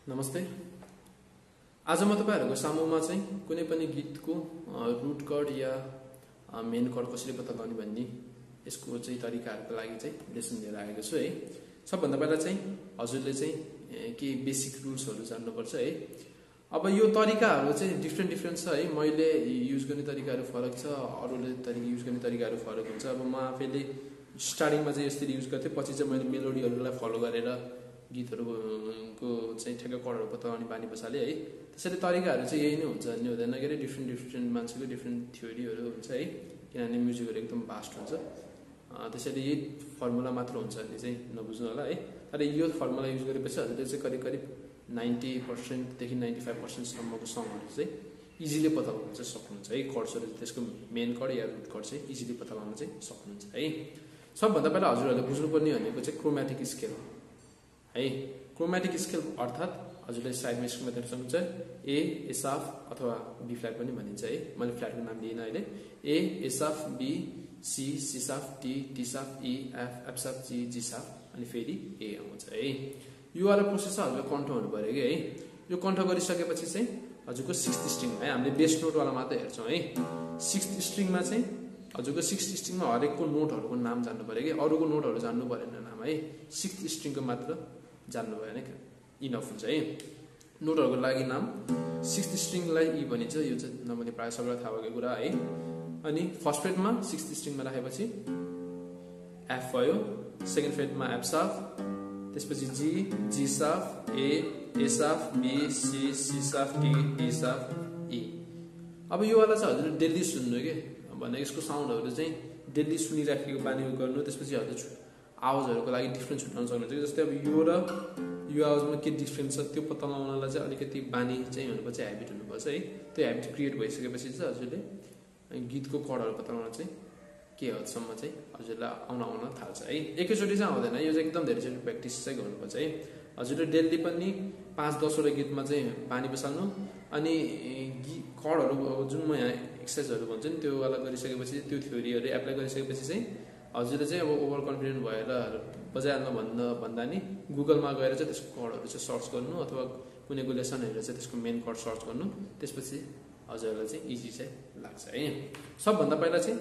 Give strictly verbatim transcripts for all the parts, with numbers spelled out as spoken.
नमस्ते। आज म तपाईहरुको सामुमा चाहिँ कुनै पनि गीतको रुट कर्ड या मेन कर्ड कसरी पत्ता लगाउने भन्ने यसको चाहिँ तरिकाहरुको लागि चाहिँ लेसन लिएर आएको छु है। सबभन्दा पहिला चाहिँ हजुरले चाहिँ के बेसिक रुल्सहरु जान्नुपर्छ है। अब यो तरिकाहरु चाहिँ डिफरेन्ट डिफरेन्ट छ है। मैले युज गर्ने तरिकाहरु फरक छ, अरूले तरिका युज गर्ने तरिकाहरु फरक हुन्छ। अब म आफैले स्टार्टिङमा चाहिँ यसरी युज गर्थे, पछि चाहिँ मैले मेलोडीहरुलाई फलो गरेर गीतहरुको चाहिँ ठ्याक्क कर्डहरु पत्ता लगाउने बानी बसाले है। त्यसैले तरिकाहरु चाहिँ यही नै हुन्छ नि हुँदैन के, डिफरेन्ट डिफरेन्ट मान्छेको डिफरेन्ट थ्योरीहरु हुन्छ है, किनभने म्युजिकहरु एकदम भास्ट हुन्छ। त्यसैले यही फर्मुला मात्र हुन्छ नि चाहिँ नबुझ्नु होला है। तर यो फर्मुला युज गरेपछि हजुरले चाहिँ करिब करिब नाइन्टी पर्सेंट देखि नाइन्टी फाइभ पर्सेंट सम्मको सङहरु चाहिँ इजिली पत्ता लगाउन चाहिँ सक्नुहुन्छ है। कर्ड्सहरु त्यसको मेन कर्ड या रुट कर्ड चाहिँ इजिली पत्ता लगाउन चाहिँ सक्नुहुन्छ है। सबभन्दा पहिला हजुरहरुले बुझ्नुपर्ने भनेको चाहिँ क्रोमेटिक स्केल है। क्रोमेटिक स्केल अर्थात हजुरले साइडमा स्केलमा देख्न सक्नुहुन्छ ए एसाफ अथवा बी फ्ल्याट पनि भनिन्छ है। मैले फ्ल्याटको नाम दिइन अहिले। A A sharp, B C C sharp, D D sharp, E F F sharp, G G sharp अनि फेरि ए आउँछ है। यो वाला प्रोसेस हजुरले कन्ठ हुनु पर्यो कि है। यो कन्ठ गरिसकेपछि चाहिँ हजुरको सिक्स्थ स्ट्रिङ है, हामीले बेस नोट वाला मात्र हेर्छौं है। सिक्स्थ स्ट्रिङमा चाहिँ हजुरको सिक्स्थ स्ट्रिङमा हरेकको नोटहरुको नाम जान्नु पर्यो कि, अरूको नोटहरु जान्नु परेन नाम है। सिक्स्थ स्ट्रिङको मात्र जान्नु भएन कि इनफ हुन्छ है। नोटहरुको लागि नाम सिक्स्थ स्ट्रिङलाई ई भनिन्छ, यो चाहिँ नभने प्राय सबैलाई थाहा भएको कुरा है। अनि फर्स्ट फ्रेटमा सिक्स्थ स्ट्रिङमा राखेपछि एफ भयो, सेकेन्ड फ्रेटमा एफ साफ, त्यसपछि G G sharp, A A sharp, B C C sharp, D D sharp, E. अब यो वाला चाहिँ हजुरले डेली सुन्नु के भने यसको साउन्डहरु चाहिँ डेली सुनिराखेको बानी गर्नु। त्यसपछि हजुरले आवाजहरुको लागि डिफरेन्ट छुट्याउन सक्नुहुन्छ। जस्तै अब यो र यो आवाजमा के डिफरेन्स छ त्यो पत्ता लगाउनलाई चाहिँ अलिकति बानी चाहिँ हुनुपर्छ, ह्याबिट हुनुपर्छ है। त्यो ह्याबिट क्रिएट भइसकेपछि चाहिँ हजुरले गीतको कर्डहरु पत्ता लगाउन चाहिँ के हदसम्म चाहिँ हजुरलाई आउन आउन थाल्छ है। एकैचोटी चाहिँ आउँदैन, यो चाहिँ एकदम धेरैचोटी प्र्याक्टिस चाहिँ गर्नुपर्छ है। हजुरले डेली पनि पाँच दसवटा गीतमा चाहिँ बानी बसाल्नु। अनि कर्डहरु जुन म यहाँ एक्सरसाइजहरु भन्छु नि त्यो वाला गरिसकेपछि, त्यो थ्योरीहरु एप्लाई गरिसकेपछि चाहिँ हजुरले चाहिँ अब ओभर कन्फिडेन्ट भएर बजाइहाल्नु भन्दा भन्दा नि गुगलमा गएर चाहिँ त्यसको कर्डहरु चाहिँ सर्च गर्नु अथवा कुनै कुनै लेसन हेरेर चाहिँ त्यसको मेन कर्ड सर्च गर्नु। त्यसपछि हजुरलाई चाहिँ इजी चाहिँ लाग्छ है। सबभन्दा पहिला चाहिँ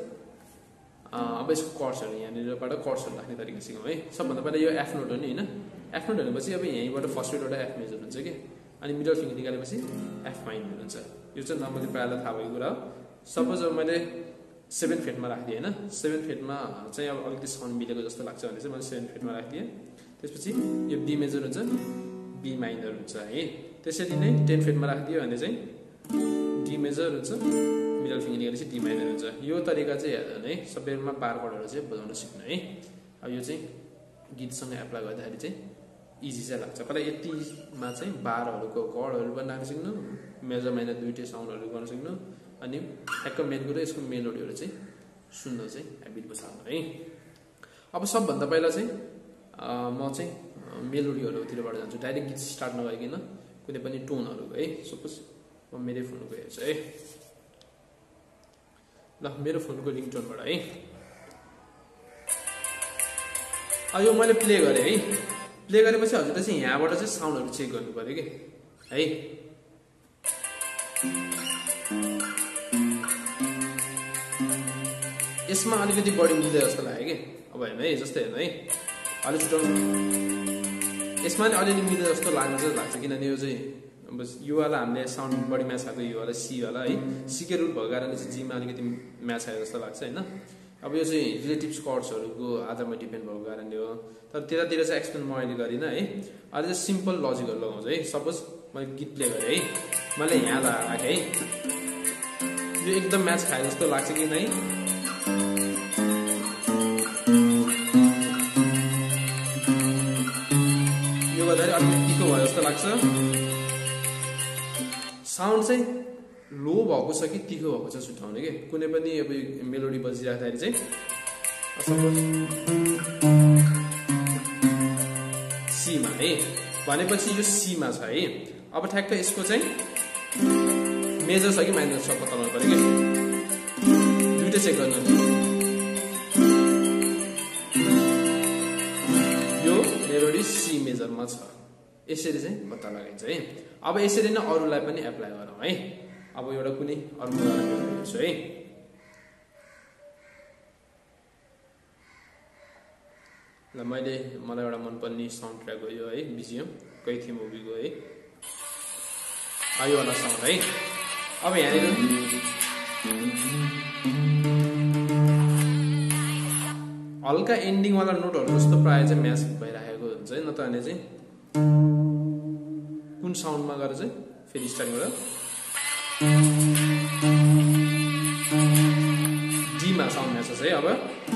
अब यसको कर्ड्सहरु यहाँनिरबाट कर्ड्सहरु राख्ने तरिका सिकौं है। सबभन्दा पहिला यो एफ नोट हो नि हैन। एफ नोट भनेपछि अब यहीँबाट फर्स्ट फ्रेटबाट एफ मेजर हुन्छ के, अनि मिडल फिंगर निकालेपछि एफ माइनर हुन्छ। यो चाहिँ नर्मली प्रायलाई थाहा भएको कुरा हो। सपोज अब मैले सेभेन फेटमा राखिदिएँ हैन, सेभेन फेटमा चाहिँ अब अलिकति साउन्ड मिलेको जस्तो लाग्छ भने चाहिँ मैले सेभेन फेटमा राखिदिएँ। त्यसपछि यो बी मेजर हुन्छ, बी माइनर हुन्छ है। त्यसरी नै टेन फेटमा राखिदियो भने चाहिँ डी मेजर हुन्छ, मिडल फिंगर निकालेपछि डी माइनर हुन्छ। यो तरिका चाहिँ हेर्दैन है, सबैमा बार कर्डहरु चाहिँ बजाउन सिक्नु है। अब यो चाहिँ गीतसँग एप्लाई गर्दाखेरि चाहिँ इजी चाहिँ लाग्छ। पहिला यतिमा चाहिँ बारहरुको कर्डहरु बनाउन सिक्नु, मेजर माइनर दुईटै साउन्डहरु गर्न सिक्नु, अनि ठ्याक्क मेन गरेर यसको मेलोडीहरु चाहिँ सुन्न चाहिँ ह्याबिट बसाल्नु है। अब सबभन्दा पहिला चाहिँ म चाहिँ मेलोडीहरुतिरबाट जान्छु, डाइरेक्ट गीत स्टार्ट नगरिकन कुनै पनि टोनहरु है। सपोज म मेरै फोनको हेर्छु है। ल मेरो फोनको रिङटोनबाट है। अब यो मैले प्ले गरे है। प्ले गरेपछि हजुरले चाहिँ यहाँबाट चाहिँ साउन्डहरु चेक गर्नु पर्यो के है। यसमा अलिकति बढी मिल्दै जस्तो लाग्यो के। अब हेर्नु है, जस्तै हेर्नु है, अलि छुटाउनु। यसमा नि अलिअलि मिल्दै जस्तो लाग्छ लाग्छ किनभने यो चाहिँ अब यो वाला हामीले साउन्ड बढी म्याच भएको यो वाला सी वाला है। सी के रुट भएको कारणले चाहिँ जीमा अलिकति म्याच आएको जस्तो लाग्छ हैन। अब यो चाहिँ रिलेटिभ कर्ड्सहरुको आधारमा डिपेन्ड भएको कारणले हो। तर त्यतातिर चाहिँ एक्सप्लेन म अहिले गरिन है। अहिले चाहिँ सिम्पल लजिकहरु लगाउँछु है। सपोज मैले गीत प्ले गरे है, मैले यहाँ राखे है, यो एकदम म्याच खाए जस्तो लाग्छ कि नै। यो गर्दाखेरि अलिकति तिखो भयो जस्तो लाग्छ। साउन्ड चाहिँ लो भएको छ कि तिखो भएको छ छुट्याउने के। कुनै पनि अब मेलोडी बजिराख्दाखेरि चाहिँ सपोज सीमा है भनेपछि यो सीमा छ है। अब ठ्याक्क यसको चाहिँ मेजर छ कि माइनर छ पत्ता लगाउनु पर्यो कि, दुईटै चेक गर्नु। यो मेलोडी सी मेजरमा छ यसरी चाहिँ पत्ता लगाइन्छ है। अब यसरी नै अरूलाई पनि एप्लाई गरौँ है। अब एउटा कुनै अर्को हेर्छु है। ल मैले मलाई एउटा मनपर्ने साउन्ड ट्र्याक हो यो है, बिजिएम कैथी मुभीको है, यो वाला साउन्ड है। अब यहाँनिर हल्का एन्डिङ वाला नोटहरू जस्तो प्रायः चाहिँ म्याच भइरहेको हुन्छ है, नत्र भने चाहिँ कुन साउन्डमा गएर चाहिँ फेरि स्टार्ट गरेर डीमा साउन्ड म्याच छ है। अब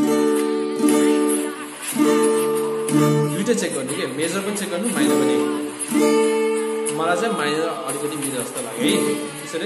दुईटा चेक गर्नु के, मेजर पनि चेक गर्नु, माइनर पनि। मलाई चाहिँ माइनर अलिकति मिल्छ जस्तो लाग्यो है। त्यसरी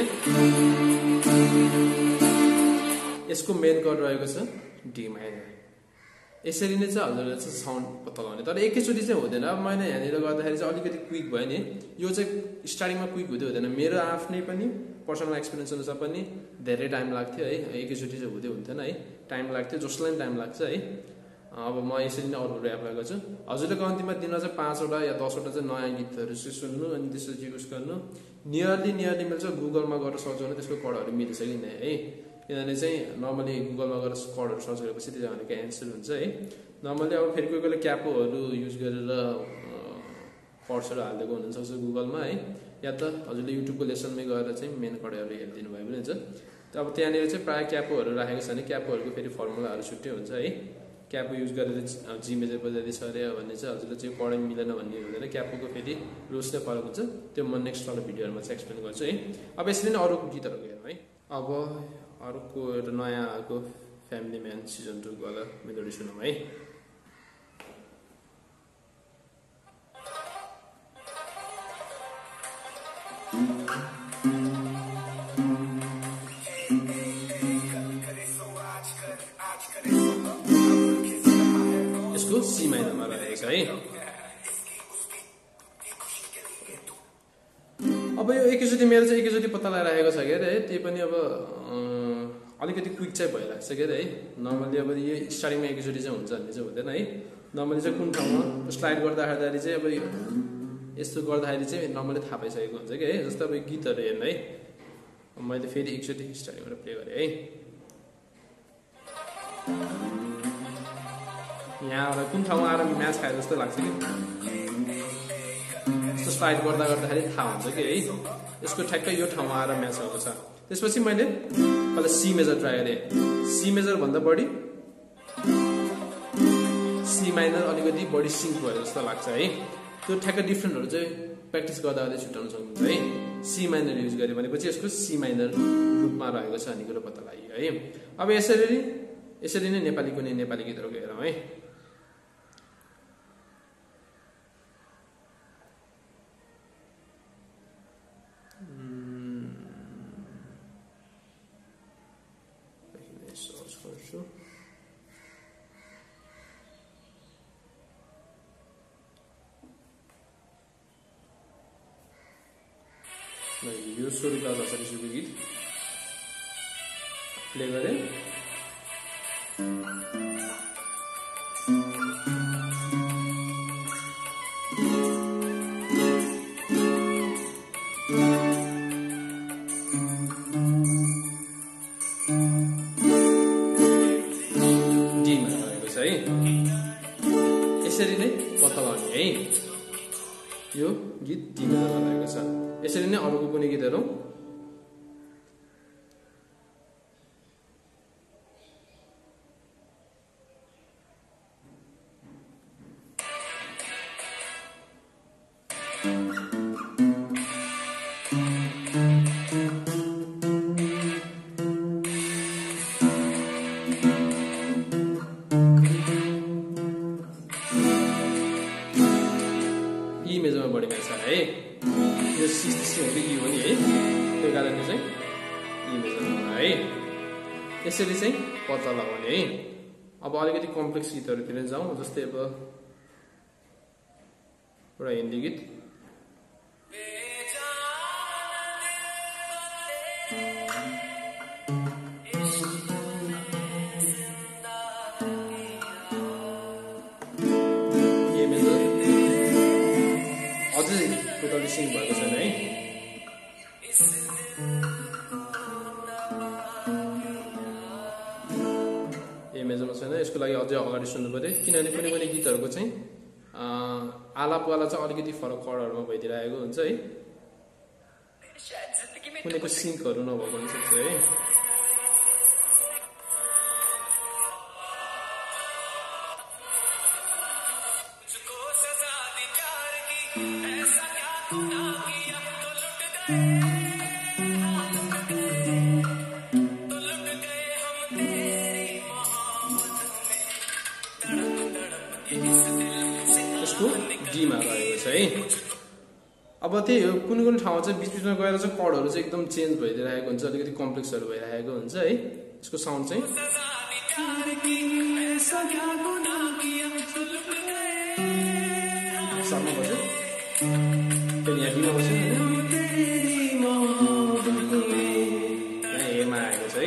यसको मेन कर्ड रहेको छ डी माइनर। यसरी नै चाहिँ हजुरले चाहिँ साउन्ड पत्ता लगाउने, तर एकैचोटि चाहिँ हुँदैन। अब मैले यहाँनिर गर्दाखेरि चाहिँ अलिकति क्विक भयो नि, यो चाहिँ स्टार्टिङमा क्विक हुँदै हुँदैन। मेरो आफ्नै पनि पर्सनल एक्सपिरियन्स अनुसार पनि धेरै टाइम लाग्थ्यो है, एकैचोटि चाहिँ हुँदै हुन्थेन है, टाइम लाग्थ्यो, जसलाई पनि टाइम लाग्छ है। अब म यसरी नै अरूहरू एप्लाई गर्छु। हजुरले कम्तीमा दिनमा चाहिँ पाँचवटा या दसवटा चाहिँ नयाँ गीतहरू चाहिँ सुन्नु, अनि त्यसपछि युज गर्नु। नियरली नियरली मिल्छ, गुगलमा गएर सर्च गर्नु त्यसको कडहरू मिल्छ कि नै है। किनभने चाहिँ नर्मली गुगलमा गएर कडहरू सर्च गरेपछि त्यो भनेको एन्सर हुन्छ है। नर्मली अब फेरि कोही कोहीले क्यापोहरू युज गरेर कर्ड्सहरू हालिदिएको हुनसक्छ गुगलमा है, या त हजुरले युट्युबको लेसनमै गएर चाहिँ मेन कडहरू हेरिदिनु भयो भने हुन्छ। अब त्यहाँनिर चाहिँ प्रायः क्यापोहरू राखेको छ भने क्यापोहरूको फेरि फर्मुलाहरू छुट्टै हुन्छ है। क्यापो युज गरेर जी मेजर बजाइदिन्छ अरे भने चाहिँ हजुरले चाहिँ कडै मिलेन भन्ने हुँदैन, क्यापोको फेरि रुल्स नै फरक हुन्छ। त्यो म नेक्स्ट वाला भिडियोहरूमा चाहिँ एक्सप्लेन गर्छु है। अब यसरी नै अरूको गीतहरू हेरौँ है। अब अर्को एउटा नयाँ आएको फ्यामिली म्यान सिजन टू वाला मेलोडी सुनौँ है। यसको सी माइनरमा रहेको छ है। अब यो एकैचोटि मेरो चाहिँ एकैचोटि पत्ता लगाइरहेको छ के अरे है, त्यही पनि अब अलिकति क्विक चाहिँ भइरहेको छ के अरे है। नर्मली अब यो स्टार्टिङमा एकैचोटि चाहिँ हुन्छ भन्ने चाहिँ हुँदैन है। नर्मली चाहिँ कुन ठाउँमा स्लाइड गर्दाखेरि चाहिँ अब यस्तो गर्दाखेरि चाहिँ नर्मली थाहा पाइसकेको हुन्छ कि है। जस्तो अब गीतहरू हेर्नु है, मैले फेरि एकचोटि स्टार्टिङबाट प्ले गरेँ है। यहाँ कुन ठाउँमा आएर म्याच खाए जस्तो लाग्छ कि, यस्तो स्लाइड गर्दा गर्दाखेरि थाहा हुन्छ कि है यसको ठ्याक्कै यो ठाउँमा आएर म्याच भएको छ। त्यसपछि मैले पहिला सी मेजर ट्राई गरेँ, सी मेजर भन्दा बढी सी माइनर अलिकति बढी सिङ्क भयो जस्तो लाग्छ है। त्यो ठ्याक्कै डिफ्रेन्टहरू चाहिँ प्र्याक्टिस गर्दा गर्दै छुट्याउन सक्नुहुन्छ है। सी माइनर युज गरेँ भनेपछि यसको सी माइनर रूपमा रहेको छ भन्ने कुरो पत्ता लाग्यो है। अब यसरी यसरी नै नेपाली कुनै नेपाली गीतहरूको हेरौँ है। यो स्वरूपा भसाइसकेको गीत प्ले गरेँ। डीमा रहेको छ है। यसरी नै पत्ता लगाउने है। यो गीत डीमा रहेको छ। यसरी नै अरूको कुनै गीतहरू ई मेजरमा बढी म्याच छ है। यो सिक्सटी हो कि ई हो नि है, त्यो कारणले चाहिँ ई मेजरमा है। यसरी चाहिँ पत्ता लगाउने है। अब अलिकति कम्प्लेक्स गीतहरूतिर जाउँ, जस्तै अब एउटा हिन्दी गीत अझै सिङ्क भएको छैन है। ए मेजरमा छैन, यसको लागि अझै अगाडि सुन्नु पर्यो, किनभने कुनै कुनै गीतहरूको चाहिँ आलापवाला चाहिँ अलिकति फरक कर्डहरूमा भइदिरहेको हुन्छ है, कुनैको सिङ्कहरू नभएको हुनसक्छ है। यसको डीमा रहेको छ है। अब त्यही हो, कुनै कुनै ठाउँमा चाहिँ बिच बिचमा गएर चाहिँ कर्डहरू चाहिँ एकदम चेन्ज भइदिरहेको हुन्छ, अलिकति कम्प्लेक्सहरू भइरहेको हुन्छ है। यसको साउन्ड चाहिँ साउन्डमा बस्यो, फेरि यहाँ डीमा बस्यो, एमा आएको छ है।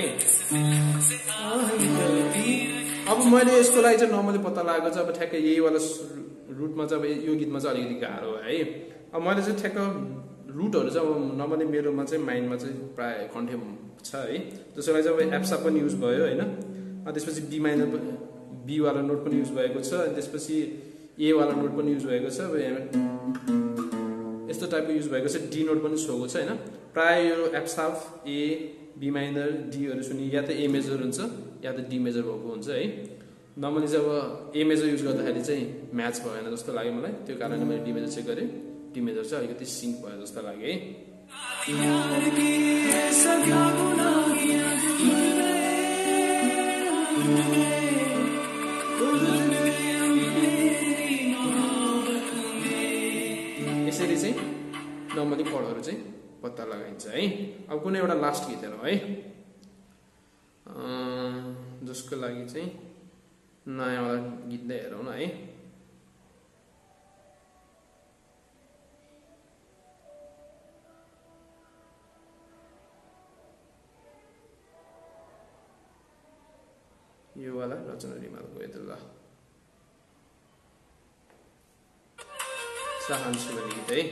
अब मैले यसको लागि चाहिँ नर्मली पत्ता लागेको चाहिँ अब ठ्याक्कै यही वाला रुटमा चाहिँ अब यो गीतमा चाहिँ अलिकति गाह्रो है। अब मैले चाहिँ ठ्याक्क रुटहरू चाहिँ अब नर्मली मेरोमा चाहिँ माइन्डमा चाहिँ प्रायः कन्ठे छ है, त्यसको लागि चाहिँ अब एप्सा पनि युज भयो होइन, त्यसपछि बी माइनर बी वाला नोट पनि युज भएको छ, अनि त्यसपछि ए वाला नोट पनि युज भएको छ, अब यस्तो टाइपको युज भएको छ, डी नोट पनि छोएको छ होइन। प्रायः यो एप्साफ ए बी माइनर डीहरू सुनि या त ए मेजर हुन्छ या त डी मेजर भएको हुन्छ है। नर्मली चाहिँ अब ए मेजर युज गर्दाखेरि चाहिँ म्याच भएन जस्तो लाग्यो मलाई, त्यो कारणले मैले डी मेजर चेक गरेँ, डी मेजर चाहिँ अलिकति सिङ्क भयो जस्तो लाग्यो है। यसरी चाहिँ नर्मली कर्डहरू चाहिँ पत्ता लगाइन्छ है। अब कुनै एउटा लास्ट गीत हेरौँ है, जसको लागि चाहिँ नयाँवाला गीत नै हेरौँ न है। यो वाला रचना रिमालको यता ल चाहन्छु भन्ने गीत है।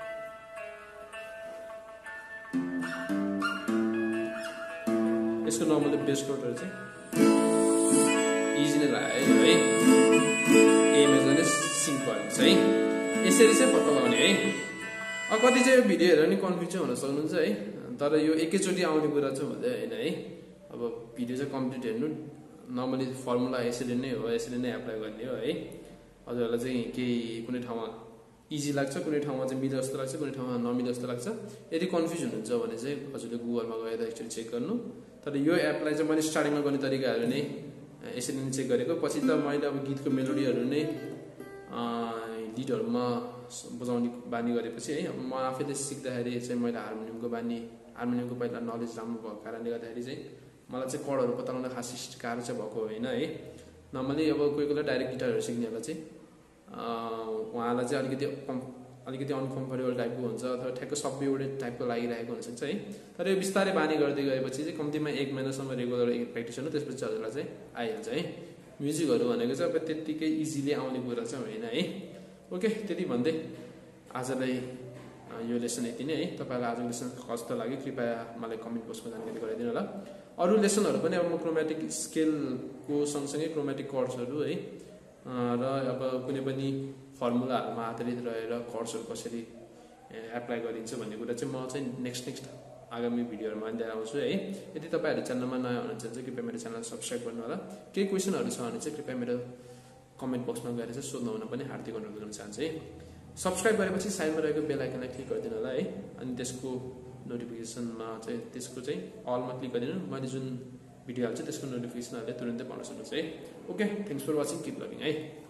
यसको नर्मली बेस नोटहरू चाहिँ इजी नै लाग्यो है, ए मेजरले सिङ्क भएको छ है। यसरी चाहिँ पत्ता लगाउने है। अब कति चाहिँ यो भिडियो हेरेर नि कन्फ्युज चाहिँ हुन सक्नुहुन्छ है, तर यो एकैचोटि आउने कुरा चाहिँ हुँदै होइन है। अब भिडियो चाहिँ कम्प्लिट हेर्नु, नर्मली फर्मुला यसरी नै हो, यसरी नै एप्लाई गर्ने हो है। हजुरहरूलाई चाहिँ केही कुनै ठाउँमा इजी लाग्छ, कुनै ठाउँमा चाहिँ मिल्छ जस्तो लाग्छ, कुनै ठाउँमा नमिल्छ जस्तो लाग्छ। यदि कन्फ्युज हुनुहुन्छ भने चाहिँ हजुरले गुगलमा गएर एकचोटि चेक गर्नु। तर यो एपलाई चाहिँ मैले स्टार्टिङमा गर्ने तरिकाहरू नै यसरी नै चेक गरेको, पछि त मैले अब गीतको मेलोडीहरू नै लिडहरूमा बजाउने बानी गरेपछि है, म आफैले सिक्दाखेरि चाहिँ मैले हार्मोनियमको बानी हार्मोनियमको पहिला नलेज राम्रो भएको कारणले गर्दाखेरि चाहिँ मलाई चाहिँ कर्डहरू पत्ता लगाउन खास गाह्रो चाहिँ भएको होइन है। नर्मली अब कोही कोही डाइरेक्ट गिटारहरू सिक्नेहरूलाई चाहिँ उहाँलाई चाहिँ अलिकति कम् अलिकति अनकम्फर्टेबल टाइपको हुन्छ अथवा ठ्याक्क सबै एउटै टाइपको लागिरहेको हुनसक्छ है। तर यो बिस्तारै बानी गर्दै गएपछि चाहिँ कम्तीमा एक महिनासम्म रेगुलर प्र्याक्टिस गर्नु, त्यसपछि हजुरलाई चाहिँ आइहाल्छ है। म्युजिकहरू भनेको चाहिँ अब त्यत्तिकै इजिली आउने कुरा चाहिँ होइन है। ओके, त्यति भन्दै आजलाई यो लेसन यति नै है। तपाईँलाई आजको लेसन कस्तो लाग्यो कृपया मलाई कमेन्ट बक्समा जानकारी गराइदिनु होला। अरू लेसनहरू पनि अब म क्रोमेटिक स्केलको सँगसँगै क्रोमेटिक कर्ड्सहरू है र अब कुनै पनि फर्मुलाहरूमा आधारित रहेर कर्ड्सहरू कसरी एप्लाई गरिन्छ भन्ने कुरा चाहिँ म चाहिँ नेक्स्ट नेक्स्ट आगामी भिडियोहरूमा लिएर आउँछु है। यदि तपाईँहरू च्यानलमा नयाँ हुनुहुन्छ भने चाहिँ कृपया मेरो च्यानल सब्सक्राइब गर्नु होला। केही क्वेसनहरू छ भने चाहिँ कृपया मेरो कमेन्ट बक्समा गएर चाहिँ सोध्नु हुन पनि हार्दिक अनुरोध गर्न चाहन्छु है। सब्सक्राइब गरेपछि साइडमा रहेको बेल आइकनलाई क्लिक गरिदिनु होला है, अनि त्यसको नोटिफिकेसनमा चाहिँ त्यसको चाहिँ अलमा क्लिक गरिदिनु, मैले जुन भिडियो हाल्छु त्यसको नोटिफिकेसनहरूले तुरन्तै पाउन सक्नुहुन्छ है। Okay, thanks for watching, keep loving है।